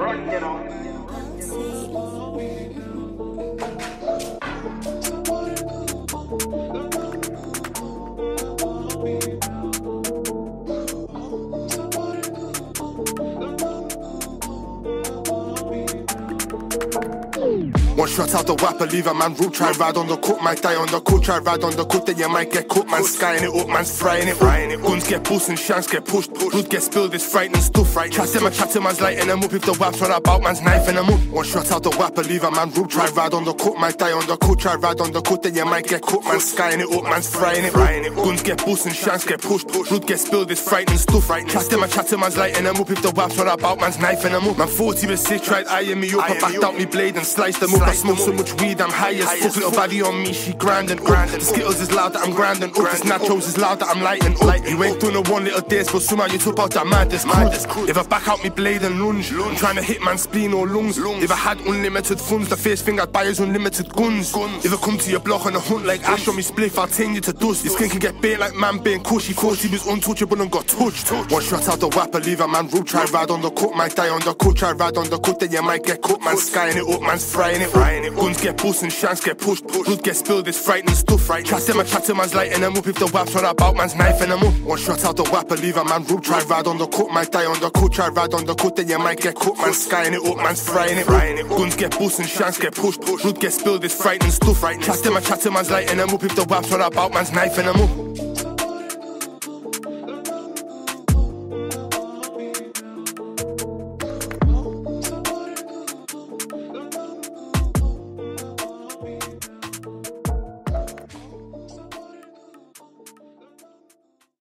One shot out the whapper, leave a man root. Try ride on the cook, might die on the cook. Try ride on the cook, then you might get cooked. Man's skying it up, man's frying it up. Guns get boost and shanks get pushed. Blood get spilled, it's frightening stuff. Chat to man's lighting them up. If the whap's run about, man's knifing them up. One shot out the whapper, leave a man root. Try ride on the cook, might die on the cook. Try ride on the cook, then you might get cooked. Man's skying it up, man's frying it up. Guns get boost and shanks get pushed. Blood get spilled, it's frightening stuff. Chat to man's lighting them up. If the whap's run about, man's knifing them up. Man 40 was sick, tried eyeing me up. I backed out me blade and sliced them up. I smoked so much weed, I'm high as fuck. Little body on me, she grinding up. The Skittles is loud that I'm grinding up. This nachos is loud that I'm lighting up. You ain't doing a one little days, but somehow you took out that madness. If I back out me blade and lunge, I'm trying to hit man's spleen or lungs. If I had unlimited funds, the first thing I'd buy is unlimited guns. If I come to your block on a hunt like ash on me spliff, I'll turn you to dust. Your skin can get bait like man being cushy. Thought he was untouchable and got touched. One shot out the whapper, leave a man root. Try ride on the cook, might die on the cook. Try ride on the cook, then you might get cooked. Man's skying it up, man's frying it up. Guns get boost and shanks get pushed. Blood get spilled, it's frightening stuff. Chat to man's lighting them up. If the whap's run about, man's knifing them up. One shot out the whapper, leave a man root. Try ride on the cook, might die on the cook. Try ride on the cook, then you might get cooked. Man's skying it up, man's frying it up. Guns get boost and shanks get pushed. Blood get spilled, it's frightening stuff. Chat to man's lighting them up. If the whap's run about, man's knifing them up.